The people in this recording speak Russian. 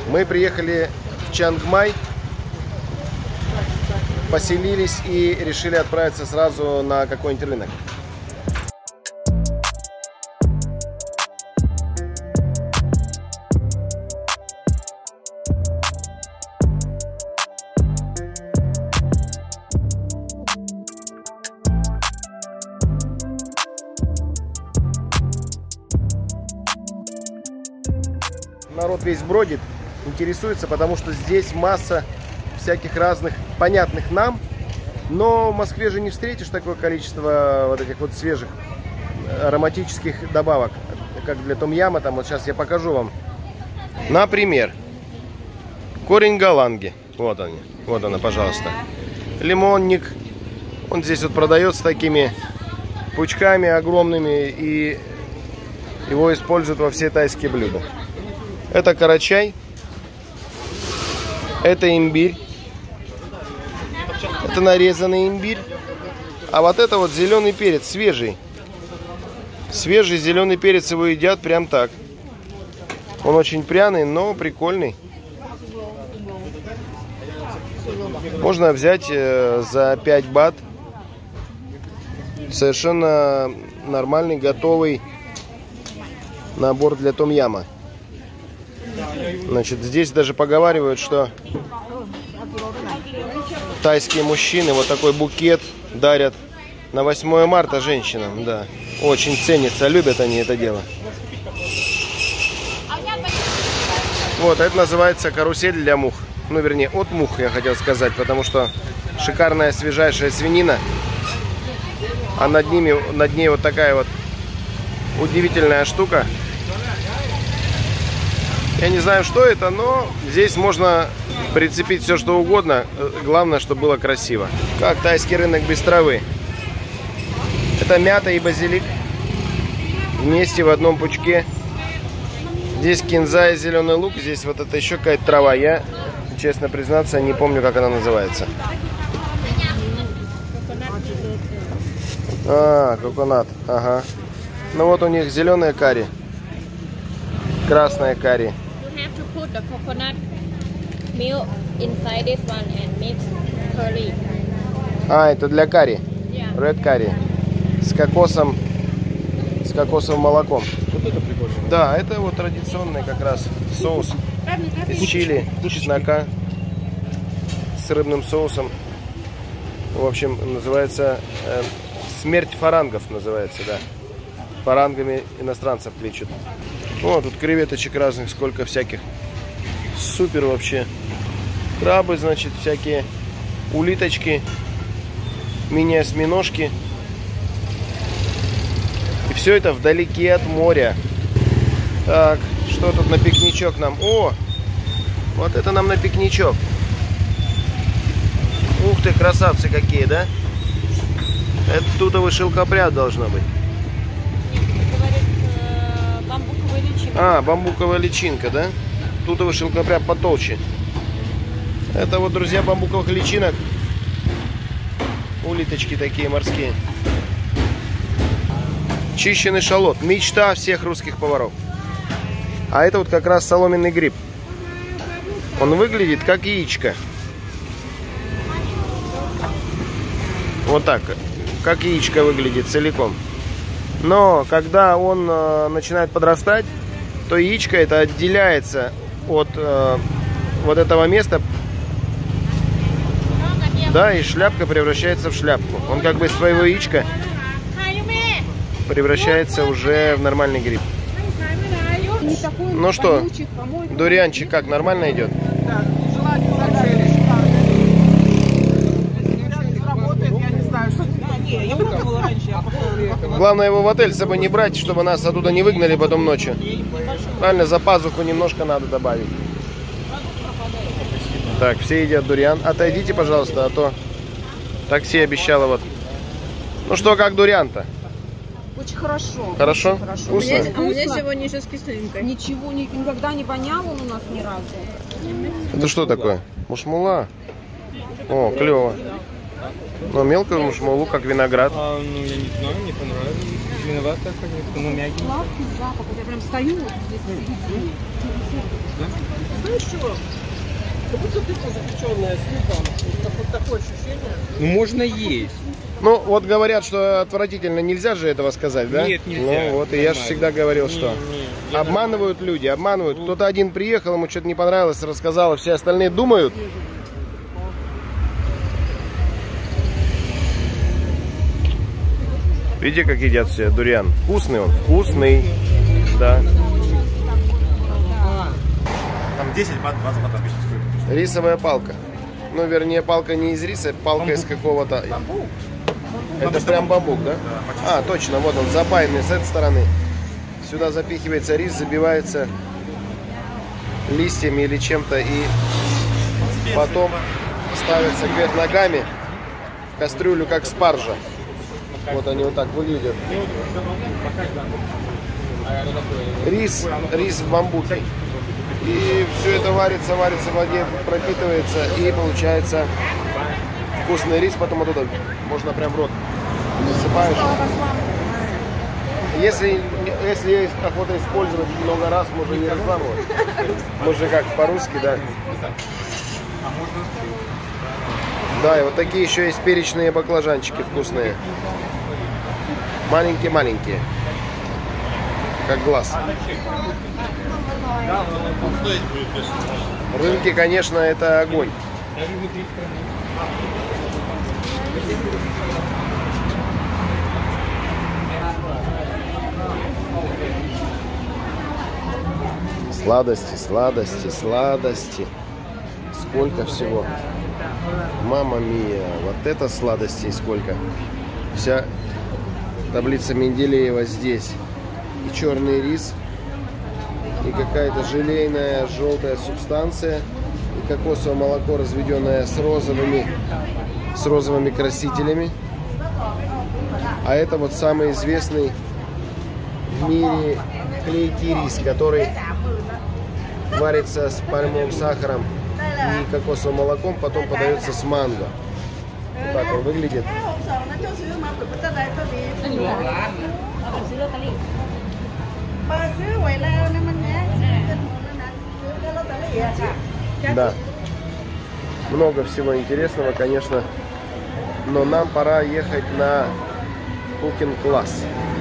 Мы приехали в Чангмай, поселились и решили отправиться сразу на какой-нибудь рынок. Народ весь бродит, интересуется, потому что здесь масса всяких разных, понятных нам, но в Москве же не встретишь такое количество вот этих вот свежих ароматических добавок, как для том-яма. Там вот сейчас я покажу вам. Например, корень галанги. Вот они, вот она, пожалуйста. Лимонник. Он здесь вот продается такими пучками огромными, и его используют во все тайские блюда. Это карачай, это имбирь, это нарезанный имбирь, а вот это вот зеленый перец, свежий. Свежий зеленый перец, его едят прям так. Он очень пряный, но прикольный. Можно взять за 5 бат совершенно нормальный, готовый набор для том-яма. Значит, здесь даже поговаривают, что тайские мужчины вот такой букет дарят на 8 марта женщинам. Да, очень ценится, любят они это дело. Вот, это называется карусель для мух. Ну, вернее, от мух, я хотел сказать, потому что шикарная свежайшая свинина. А над ней вот такая вот удивительная штука. Я не знаю, что это, но здесь можно прицепить все, что угодно. Главное, чтобы было красиво. Как тайский рынок без травы. Это мята и базилик вместе в одном пучке. Здесь кинза и зеленый лук. Здесь вот это еще какая-то трава. Я, честно признаться, не помню, как она называется. А, коконат. Ага. Ну вот у них зеленое карри. Красное карри. The coconut milk inside this one and mix curry. А, это для карри. Yeah. Red curry. С кокосовым молоком. Вот это прикольно. Да, это вот традиционный как раз соус из чили, чеснока с рыбным соусом. В общем, называется смерть фарангов, называется, да. Фарангами иностранцев кличут. О, тут креветочек разных, сколько всяких. Супер вообще. Крабы, значит, всякие улиточки, мини-осьминожки. И все это вдалеке от моря. Так, что тут на пикничок нам? О, вот это нам на пикничок. Ух ты, красавцы какие, да? Это тутовый шелкопряд должно быть. Бамбуковая личинка. А, бамбуковая личинка, да? Тутовый шелкопряд потолще. Это вот, друзья, бамбуковых личинок. Улиточки такие морские. Чищенный шалот. Мечта всех русских поваров. А это вот как раз соломенный гриб. Он выглядит как яичко. Вот так. Как яичко выглядит целиком. Но когда он начинает подрастать, то яичко это отделяется от вот этого места. Да, и шляпка превращается в шляпку. Он как бы из своего яичка превращается уже в нормальный гриб. Ну что, дурианчик как, нормально идет? Главное его в отель с собой не брать, чтобы нас оттуда не выгнали потом ночью. Правильно, за пазуху немножко надо добавить. Так, все едят дуриан. Отойдите, пожалуйста, а то такси обещало вот. Ну что, как дуриан-то? Очень хорошо. Хорошо? Очень хорошо. Вкусно? А у меня сегодня еще с кислинкой. Ничего никогда не вонял он у нас ни разу. Это что такое? Мушмула. О, клево. Но мелкую мушмулу, как виноград. Ну, я не знаю, мне понравилось. Виновато, конечно, но мягкий. Сладкий запах. Я прям стою вот здесь в середине. Хорошо. Как будто тыква запеченная с луком. Вот такое ощущение. Ну, можно есть. Ну, вот говорят, что отвратительно, нельзя же этого сказать, да? Нет, нельзя. Ну, вот, и я же всегда говорил, что я обманывают люди, обманывают. Кто-то один приехал, ему что-то не понравилось, рассказал, а все остальные думают. Видите, как едят все дуриан? Вкусный он, вкусный, да. Там 10 бат, 20 бат обычно стоит. Рисовая палка. Ну, вернее, палка не из риса, палка из какого-то... Это прям бамбук, да? А, точно, вот он, запаянный с этой стороны. Сюда запихивается рис, забивается листьями или чем-то и потом ставится кверх ногами в кастрюлю, как спаржа. Вот они вот так выглядят. Рис в бамбуке. И все это варится в воде, пропитывается, и получается вкусный рис. Потом оттуда можно прям в рот засыпаешь. Если есть охота использовать много раз, можно не разламывать. Можно как по-русски, да. Да, и вот такие еще есть перечные баклажанчики вкусные. Маленькие-маленькие. Как глаз. Рынки, конечно, это огонь. Сладости, сладости, сладости. Сколько всего. Мамма мия. Вот это сладостей сколько. Вся таблица Менделеева здесь. И черный рис. И какая-то желейная желтая субстанция. И кокосовое молоко, разведенное с розовыми красителями. А это вот самый известный в мире клейкий рис, который варится с пальмовым сахаром и кокосовым молоком, потом подается с манго. Вот так он выглядит. Да. Много всего интересного, конечно. Но нам пора ехать на cooking класс.